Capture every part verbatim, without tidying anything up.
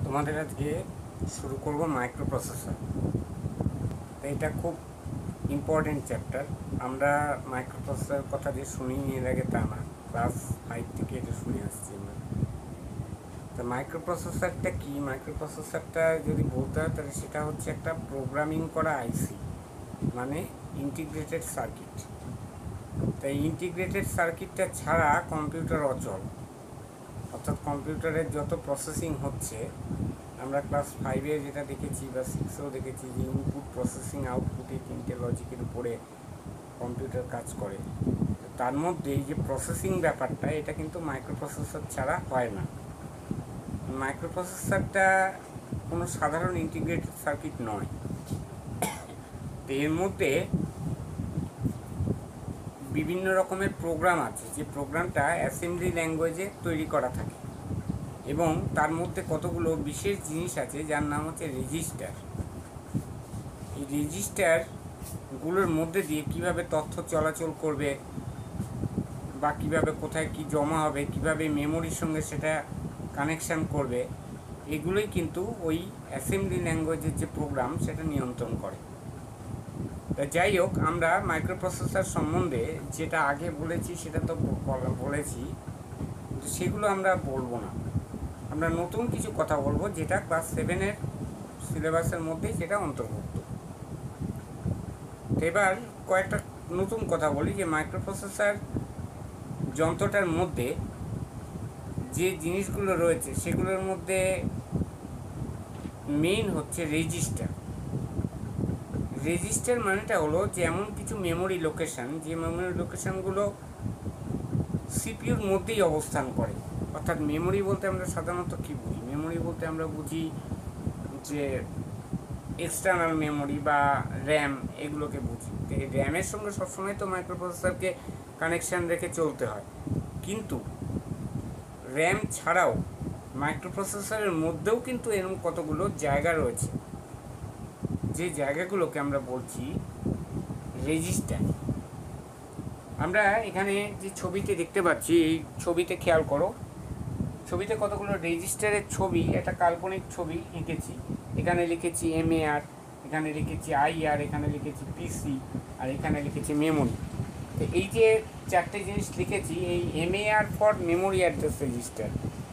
তোমাদের আজকে শুরু করব মাইক্রোপ্রসেসর। তো এটা খুব ইম্পর্টেন্ট চ্যাপ্টার। আমরা মাইক্রোপ্রসেসর কথা যে শুনি এর আগে তা না, ক্লাস ফাইভ থেকে এটা শুনে আসছি আমরা। তো মাইক্রোপ্রসেসরটা কি? মাইক্রোপ্রসেসরটা যদি বলতে হয় তাহলে সেটা হচ্ছে একটা প্রোগ্রামিং করা আইসি, মানে ইন্টিগ্রেটেড সার্কিট। তাই ইন্টিগ্রেটেড সার্কিটটা ছাড়া কম্পিউটার অচল। অর্থাৎ কম্পিউটারের যত প্রসেসিং হচ্ছে, আমরা ক্লাস ফাইভে যেটা দেখেছি বা সিক্সেও দেখেছি যে ইনপুট প্রসেসিং আউটপুটে তিনটে লজিকের উপরে কম্পিউটার কাজ করে। তার মধ্যে এই যে প্রসেসিং ব্যাপারটা, এটা কিন্তু মাইক্রোপ্রসেসর ছাড়া হয় না। মাইক্রোপ্রসেসরটা কোনো সাধারণ ইন্টিগ্রেটেড সার্কিট নয়। তো এর মধ্যে বিভিন্ন রকমের প্রোগ্রাম আছে, যে প্রোগ্রামটা অ্যাসেম্বলি ল্যাঙ্গুয়েজে তৈরি করা থাকে, এবং তার মধ্যে কতগুলো বিশেষ জিনিস আছে যার নাম হচ্ছে রেজিস্টার। এই রেজিস্টারগুলোর মধ্যে দিয়ে কিভাবে তথ্য চলাচল করবে, বা কিভাবে কোথায় কি জমা হবে, কিভাবে মেমোরির সঙ্গে সেটা কানেকশান করবে, এগুলোই কিন্তু ওই অ্যাসেম্বলি ল্যাঙ্গুয়েজের যে প্রোগ্রাম সেটা নিয়ন্ত্রণ করে। তা যাই হোক, আমরা মাইক্রোপ্রসেসর সম্বন্ধে যেটা আগে বলেছি সেটা তো বলেছি, সেগুলো আমরা বলবো না। আমরা নতুন কিছু কথা বলবো যেটা ক্লাস সেভেনের সিলেবাসের মধ্যেই সেটা অন্তর্ভুক্ত। এবার কয়েকটা নতুন কথা বলি, যে মাইক্রোপ্রসেসর যন্ত্রটার মধ্যে যে জিনিসগুলো রয়েছে সেগুলোর মধ্যে মেইন হচ্ছে রেজিস্টার। রেজিস্টার মানেটা হলো যে এমন কিছু মেমোরি লোকেশান, যে মেমোরি লোকেশানগুলো সিপিইউর মধ্যেই অবস্থান করে। অর্থাৎ মেমোরি বলতে আমরা সাধারণত কী বুঝি? মেমোরি বলতে আমরা বুঝি যে এক্সটার্নাল মেমোরি বা র্যাম, এগুলোকে বুঝি। তো এই র্যামের সঙ্গে সবসময় তো মাইক্রোপ্রসেসরকে কানেকশান রেখে চলতে হয়, কিন্তু র্যাম ছাড়াও মাইক্রোপ্রসেসরের মধ্যেও কিন্তু এরকম কতগুলো জায়গা রয়েছে, যে জায়গাগুলোকে আমরা বলছি রেজিস্টার। আমরা এখানে যে ছবিতে দেখতে পাচ্ছি, এই ছবিতে খেয়াল করো, ছবিতে কতগুলো রেজিস্টারের ছবি, একটা কাল্পনিক ছবি এঁকেছি। এখানে লিখেছি এম এ আর, এখানে লিখেছি আই আর, এখানে লিখেছি পিসি, আর এখানে লিখেছি মেমোরি। তো এই যে চারটে জিনিস লিখেছি, এই M A R for memory address register,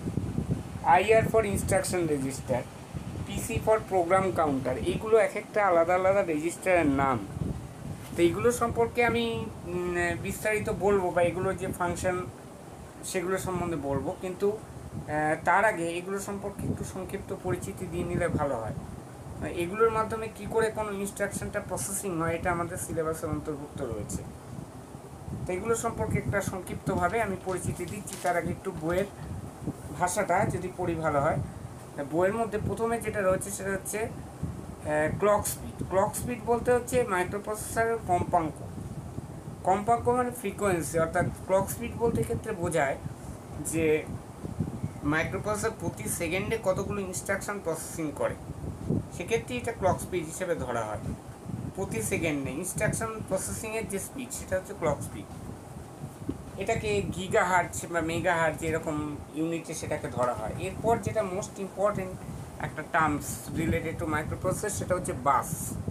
I R for instruction register, PC for program counter, এইগুলো এক একটা আলাদা আলাদা রেজিস্টারের নাম। তো এইগুলো সম্পর্কে আমি বিস্তারিত বলবো, বা এগুলোর যে ফাংশন সেগুলো সম্বন্ধে বলবো, কিন্তু তার আগে এগুলো সম্পর্কে একটু সংক্ষিপ্ত পরিচিতি দিয়ে নিলে ভালো হয়। এগুলোর মাধ্যমে কি করে কোনো ইনস্ট্রাকশনটা প্রসেসিং হয়, এটা আমাদের সিলেবাসের অন্তর্ভুক্ত রয়েছে। তো এগুলো সম্পর্কে একটা সংক্ষিপ্তভাবে আমি পরিচিতি দিচ্ছি। তার আগে একটু বইয়ের ভাষাটা যদি পড়ি ভালো হয়। বইয়ের মধ্যে প্রথমে যেটা রয়েছে সেটা হচ্ছে ক্লক স্পিড। ক্লক স্পিড বলতে হচ্ছে মাইক্রোপ্রসেসরের কম্পাঙ্ক। কম্পাঙ্ক মানে ফ্রিকোয়েন্সি, অর্থাৎ ক্লক স্পিড বলতে ক্ষেত্রে বোঝায় যে মাইক্রোপ্রসেসর প্রতি সেকেন্ডে কতগুলো ইনস্ট্রাকশন প্রসেসিং করে, সেক্ষেত্রে এটা ক্লক স্পিড হিসেবে ধরা হয়। প্রতি সেকেন্ডে ইনস্ট্রাকশন প্রসেসিংয়ের যে স্পিড, সেটা হচ্ছে ক্লক স্পিড। এটাকে গিগা হার্টজ বা মেগা হার্টজ এরকম ইউনিটে সেটাকে ধরা হয়। এরপর যেটা মোস্ট ইম্পর্টেন্ট একটা টার্মস রিলেটেড টু মাইক্রোপ্রসেসর, সেটা হচ্ছে বাস।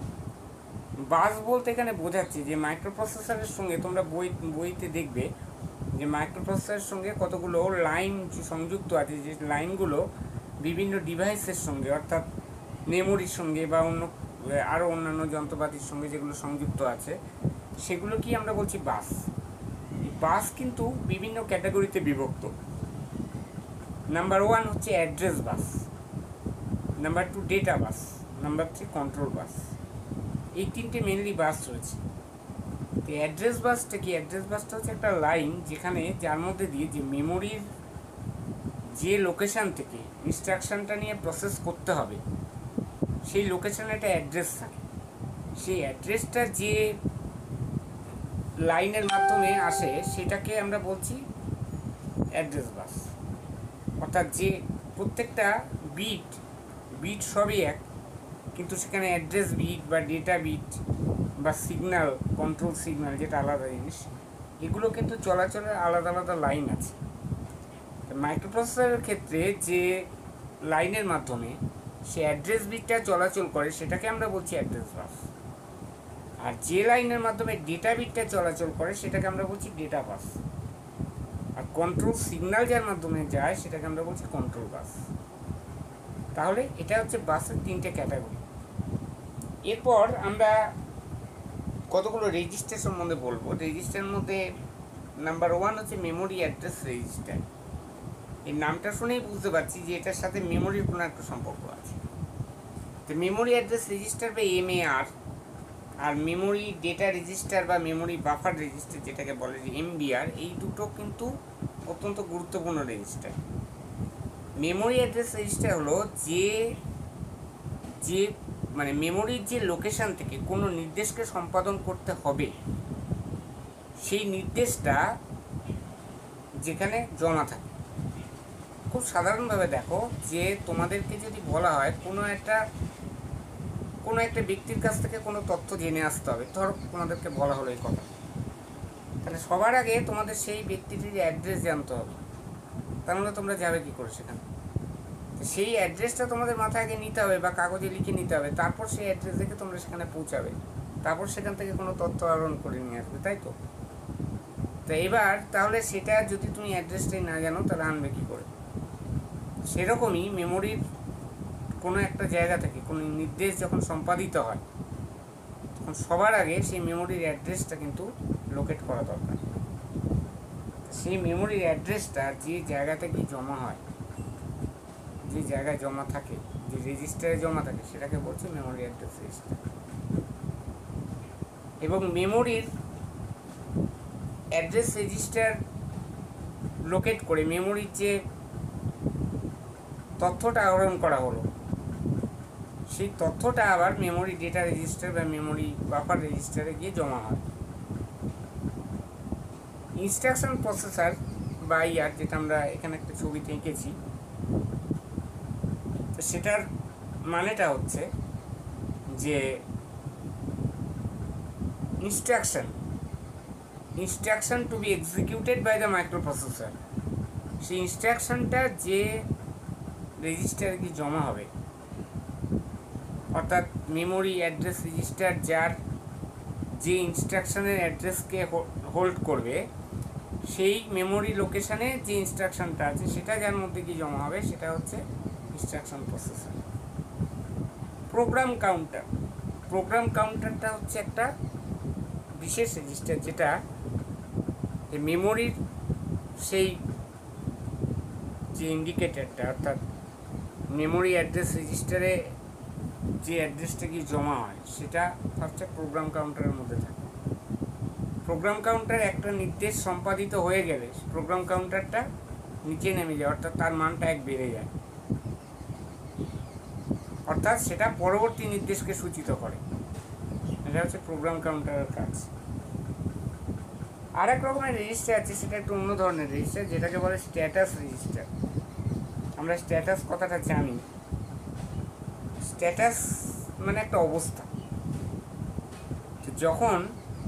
বাস বলতে এখানে বোঝাচ্ছে যে মাইক্রোপ্রসেসরের সঙ্গে, তোমরা বই বইতে দেখবে যে মাইক্রোপ্রসেসরের সঙ্গে কতগুলো লাইন সংযুক্ত আছে, যে লাইনগুলো বিভিন্ন ডিভাইসের সঙ্গে, অর্থাৎ মেমোরির সঙ্গে বা অন্য আরও অন্যান্য যন্ত্রপাতির সঙ্গে যেগুলো সংযুক্ত আছে, সেগুলো কি আমরা বলছি বাস। বাস কিন্তু বিভিন্ন ক্যাটাগরিতে বিভক্ত। নাম্বার ওয়ান হচ্ছে address bus, number two data bus, number three control bus. এই তিনটে মেনলি বাস রয়েছে। তো অ্যাড্রেস বাসটা কি? অ্যাড্রেস বাসটা হচ্ছে একটা লাইন যেখানে, যার মধ্যে দিয়ে যে মেমোরির যে লোকেশান থেকে ইনস্ট্রাকশানটা নিয়ে প্রসেস করতে হবে, সেই লোকেশানে একটা অ্যাড্রেস থাকে। সেই অ্যাড্রেসটা যে লাইনের মাধ্যমে আসে সেটাকে আমরা বলছি অ্যাড্রেস বাস। অর্থাৎ যে প্রত্যেকটা বিট বিট সবই এক, কিন্তু সেখানে অ্যাড্রেস বিট বা ডেটা বিট বা সিগন্যাল, কন্ট্রোল সিগন্যাল, যেটা আলাদা জিনিস, এগুলো কিন্তু চলাচলের আলাদা আলাদা লাইন আছে। মাইক্রোপ্রসেসরের ক্ষেত্রে যে লাইনের মাধ্যমে সে অ্যাড্রেস বিটটা চলাচল করে সেটাকে আমরা বলছি অ্যাড্রেস বাস। আর যে লাইনের মাধ্যমে ডেটা বিটটা চলাচল করে সেটাকে আমরা বলছি ডেটা বাস। আর কন্ট্রোল সিগন্যাল যার মাধ্যমে যায় সেটাকে আমরা বলছি কন্ট্রোল বাস। তাহলে এটা হচ্ছে বাসের তিনটে ক্যাটাগরি। এরপর আমরা কতগুলো রেজিস্টার সম্বন্ধে বলবো। রেজিস্টারের মধ্যে নাম্বার ওয়ান হচ্ছে মেমোরি অ্যাড্রেস রেজিস্টার। এই নামটা শুনেই বুঝতে পারছি যে এটার সাথে মেমোরির কোনো একটা সম্পর্ক আছে। তো মেমোরি অ্যাড্রেস রেজিস্টার বা এম এ আর, আর মেমোরি ডেটা রেজিস্টার বা মেমোরি বাফার রেজিস্টার যেটাকে বলে যে এম বি আর, এই দুটো কিন্তু অত্যন্ত গুরুত্বপূর্ণ রেজিস্টার। মেমোরি অ্যাড্রেস রেজিস্টার হলো যে যে মানে মেমোরির যে লোকেশান থেকে কোনো নির্দেশকে সম্পাদন করতে হবে সেই নির্দেশটা যেখানে জমা থাকে। খুব সাধারণভাবে দেখো যে তোমাদেরকে যদি বলা হয় কোনো একটা কোনো একটা ব্যক্তির কাছ থেকে কোনো তথ্য জেনে আসতে হবে, ধরো তোমাদেরকে বলা হলো এই কথা, তাহলে সবার আগে তোমাদের সেই ব্যক্তিটির অ্যাড্রেস জানতে হবে। তাহলে তোমরা যাবে কী করে সেখানে? সেই অ্যাড্রেসটা তোমাদের মাথায় আগে নিতে হবে বা কাগজে লিখে নিতে হবে, তারপর সেই অ্যাড্রেস দেখে তোমরা সেখানে পৌঁছাবে, তারপর সেখান থেকে কোনো তথ্য আহরণ করে নিয়ে আসবে, তাই তো? তো এবার তাহলে সেটা যদি তুমি অ্যাড্রেসটাই না জানো তাহলে আনবে কী করে? সেরকমই মেমোরির কোনো একটা জায়গা থেকে কোনো নির্দেশ যখন সম্পাদিত হয় তখন সবার আগে সেই মেমোরির অ্যাড্রেসটা কিন্তু লোকেট করা দরকার। সেই মেমোরির অ্যাড্রেসটা যে জায়গা থেকে জমা হয়, যে জায়গায় জমা থাকে, যে রেজিস্টারে জমা থাকে, সেটাকে বলছে মেমোরি অ্যাড্রেস রেজিস্টার। এবং মেমোরির অ্যাড্রেস রেজিস্টার লোকেট করে মেমোরির যে তথ্যটা আহরণ করা হলো সেই তথ্যটা আবার মেমোরি ডেটা রেজিস্টার বা মেমোরি বাফার রেজিস্টারে গিয়ে জমা হয়। ইনস্ট্রাকশন প্রসেসর বা আইআর, যেটা আমরা এখানে একটা ছবিতে এঁকেছি, সেটার মানেটা হচ্ছে যে instruction instruction to be executed by the microprocessor. সেই ইনস্ট্রাকশনটা যে রেজিস্টারে কি জমা হবে, অর্থাৎ মেমোরি অ্যাড্রেস রেজিস্টার যার যে ইনস্ট্রাকশনের অ্যাড্রেসকে হোল্ড করবে, সেই মেমোরি লোকেশানে যে ইনস্ট্রাকশনটা আছে সেটা যার মধ্যে কি জমা হবে সেটা হচ্ছে instruction processor. Program counter program কাউন্টারটা হচ্ছে একটা বিশেষ রেজিস্টার যেটা মেমোরির সেই যে ইন্ডিকেটরটা, অর্থাৎ মেমোরি অ্যাড্রেস রেজিস্টারে যে অ্যাড্রেসটা কি জমা হয় সেটা হচ্ছে প্রোগ্রাম কাউন্টারের মধ্যে থাকে। প্রোগ্রাম কাউন্টার একটা নির্দেশ সম্পাদিত হয়ে গেলে প্রোগ্রাম কাউন্টারটা নিচে নেমে যায়, অর্থাৎ তার মানটা এক বেড়ে যায়, অর্থাৎ সেটা পরবর্তী নির্দেশকে সূচিত করে। এটা হচ্ছে প্রোগ্রাম কাউন্টারের কাজ। আর এক রকমের রেজিস্টার আছে, সেটা একটু অন্য ধরনের রেজিস্টার, যেটাকে বলে স্ট্যাটাস রেজিস্টার। আমরা স্ট্যাটাস কথাটা জানি। স্ট্যাটাস মানে একটা অবস্থা। যখন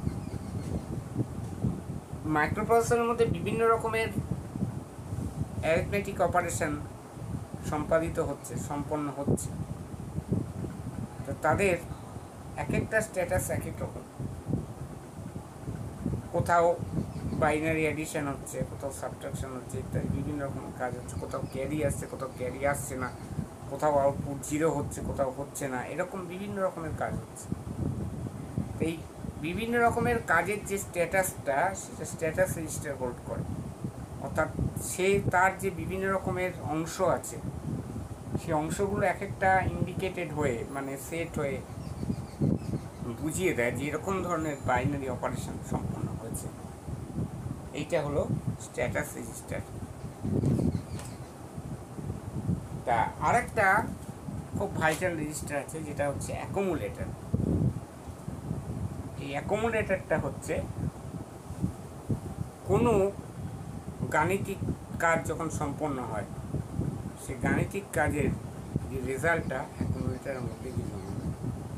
মাইক্রোপ্রসেসরের মধ্যে বিভিন্ন রকমের অ্যারিথমেটিক অপারেশন সম্পাদিত হচ্ছে সম্পন্ন হচ্ছে, তো তাদের এক একটা স্ট্যাটাস এক এক রকম। কোথাও বাইনারি অ্যাডিশন হচ্ছে, কোথাও সাবট্রাকশন হচ্ছে, ইত্যাদি বিভিন্ন রকম কাজ হচ্ছে। কোথাও ক্যারি আসছে, কোথাও ক্যারি আসছে না, কোথাও আউটপুট জিরো হচ্ছে, কোথাও হচ্ছে না, এরকম বিভিন্ন রকমের কাজ হচ্ছে। এই বিভিন্ন রকমের কাজের যে স্ট্যাটাসটা, সেটা স্ট্যাটাস রেজিস্টার হোল্ড করে। অর্থাৎ সে তার যে বিভিন্ন রকমের অংশ আছে, সেই অংশগুলো এক একটা ইন্ডিকেটেড হয়ে মানে সেট হয়ে বুঝিয়ে দেয় যে এরকম ধরনের বাইনারি অপারেশন সম্পন্ন হয়েছে। এইটা হলো স্ট্যাটাস রেজিস্টার। তা আরেকটা খুব ভাইটাল রেজিস্টার আছে যেটা হচ্ছে অ্যাকুমুলেটর। এই অ্যাকুমুলেটরটা হচ্ছে কোনো গাণিতিক কাজ যখন সম্পন্ন হয়, সেই গাণিতিক কাজের যে রেজাল্টটা অ্যাকুমুলেটরের মধ্যে গিয়ে জমা হয়।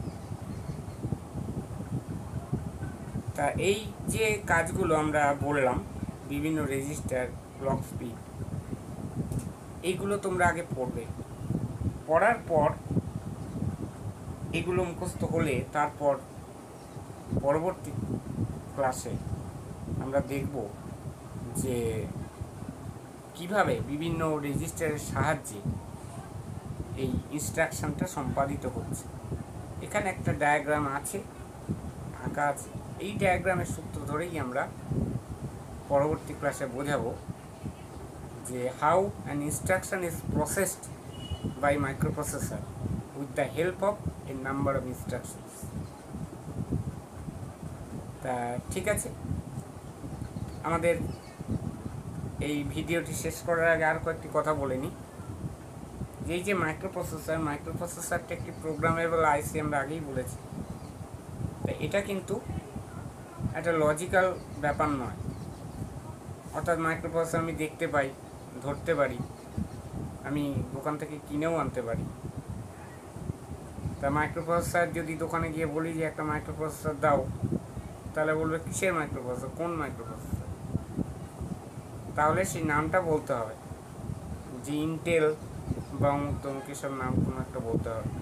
তা এই যে কাজগুলো আমরা বললাম, বিভিন্ন রেজিস্টার, ক্লক স্পিড, এইগুলো তোমরা আগে পড়বে। পড়ার পর এগুলো মুখস্থ হলে তারপর পরবর্তী ক্লাসে আমরা দেখব যে কিভাবে বিভিন্ন রেজিস্টারের সাহায্যে এই ইনস্ট্রাকশনটা সম্পাদিত হচ্ছে। এখানে একটা ডায়াগ্রাম আছে, আঁকা আছে। এই ডায়াগ্রামের সূত্র ধরেই আমরা পরবর্তী ক্লাসে বোঝাবো যে how an instruction is processed by microprocessor with the help of a number of instructions. তা ঠিক আছে, আমাদের এই ভিডিওটি শেষ করার আগে আর কয়েকটি কথা বলে নিই। এই যে মাইক্রোপ্রসেসর, মাইক্রোপ্রসেসরটা একটি প্রোগ্রামেবল আইসি, আমরা আগেই বলেছি। তা এটা কিন্তু একটা লজিক্যাল ব্যাপার নয়, অর্থাৎ মাইক্রোপ্রসেসর আমি দেখতে পাই, ধরতে পারি, আমি দোকান থেকে কিনেও আনতে পারি। তা মাইক্রোপ্রসেসর যদি দোকানে গিয়ে বলি যে একটা মাইক্রোপ্রসেসর দাও, তাহলে বলবে কিসের মাইক্রোপ্রসেসর, কোন মাইক্রোপ্রসেসর? তাহলে সেই নামটা বলতে হবে, যে ইন্টেল বা অমুক তমুক এসব নাম কোনো একটা বলতে হবে।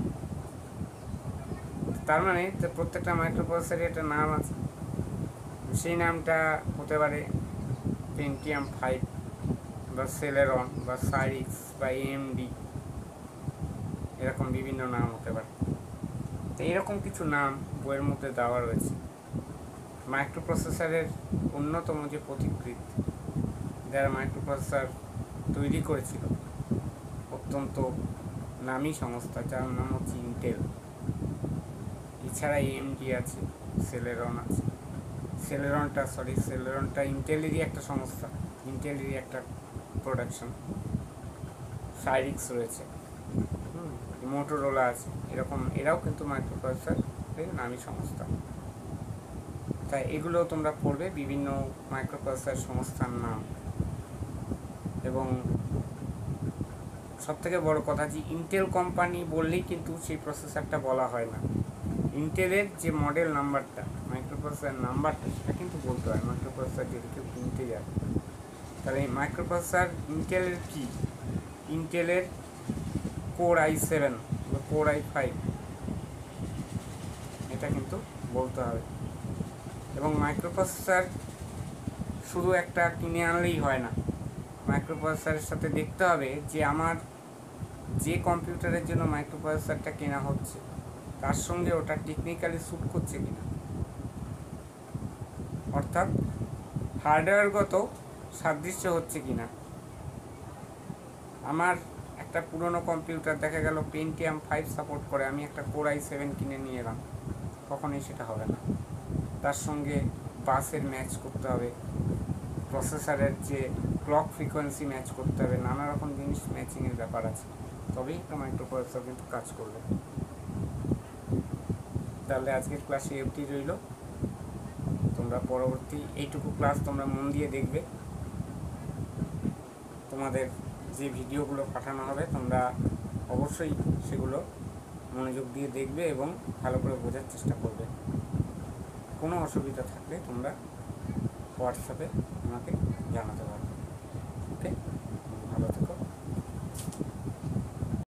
তার মানে প্রত্যেকটা মাইক্রোপ্রসেসরের একটা নাম আছে, সেই নামটা হতে পারে পেন্টিয়াম ফাইভ বা সেলেরন বা সাইরিক্স বা এএমডি, এরকম বিভিন্ন নাম হতে পারে। তো এরকম কিছু নাম বইয়ের মধ্যে দেওয়া রয়েছে। মাইক্রোপ্রসেসরের অন্যতম যে পথিকৃৎ, যারা মাইক্রোপ্রসেসর তৈরি করেছিল, অত্যন্ত নামী সংস্থা, যার নাম হচ্ছে ইন্টেল। এছাড়া এএমডি আছে, সেলেরন আছে। সেলেরনটা সরি সেলেরনটা ইন্টেলেরই একটা সংস্থা, ইন্টেলেরই একটা প্রোডাকশন। সাইরিক্স রয়েছে, মোটোরোলা আছে, এরকম এরাও কিন্তু মাইক্রোপ্রসেসরের নামী সংস্থা। তাই এগুলো তোমরা পড়বে, বিভিন্ন মাইক্রোপ্রসেসর সংস্থার নাম। এবং সবথেকে বড় কথা যে ইন্টেল কোম্পানি বললেই কিন্তু সেই প্রসেসরটা বলা হয় না, ইন্টেলের যে মডেল নাম্বারটা, মাইক্রোপ্রসেসর নাম্বারটা, সেটা কিন্তু বলতে হয়। মাইক্রোপ্রসেসর যদি কেউ কিনতে যায়, তাহলে এই মাইক্রোপ্রসেসর ইন্টেলের কি, ইন্টেলের কোর আই সেভেন বা কোর আই ফাইভ, এটা কিন্তু বলতে হবে। এবং মাইক্রোপ্রসেসর শুধু একটা কিনে আনলেই হয় না, মাইক্রোপ্রসেসরের সাথে দেখতে হবে যে আমার যে কম্পিউটারের জন্য মাইক্রোপ্রসেসরটা কেনা হচ্ছে, তার সঙ্গে ওটা টেকনিক্যালি স্যুট করছে কিনা, অর্থাৎ হার্ডওয়্যারগত সাদৃশ্য হচ্ছে কিনা। আমার একটা পুরনো কম্পিউটার দেখা গেল পেন্টিয়াম ফাইভ সাপোর্ট করে, আমি একটা কোর আই সেভেন কিনে নিয়ে এলাম, কখনোই সেটা হবে না। তার সঙ্গে বাসের ম্যাচ করতে হবে, প্রসেসরের যে ক্লক ফ্রিকোয়েন্সি ম্যাচ করতে হবে, নানা রকম জিনিস ম্যাচিংয়ের ব্যাপার আছে, তবেই একটা মাইক্রোপ্রসেসর কিন্তু কাজ করবে। তাহলে আজকের ক্লাসে অবধি রইল। তোমরা পরবর্তী এইটুকু ক্লাস তোমরা মন দিয়ে দেখবে। তোমাদের যে ভিডিওগুলো পাঠানো হবে তোমরা অবশ্যই সেগুলো মনোযোগ দিয়ে দেখবে এবং ভালো করে বোঝার চেষ্টা করবে। কোনো অসুবিধা থাকলে তোমরা হোয়াটসঅ্যাপে আমাকে জানাতে পারো। ওকে।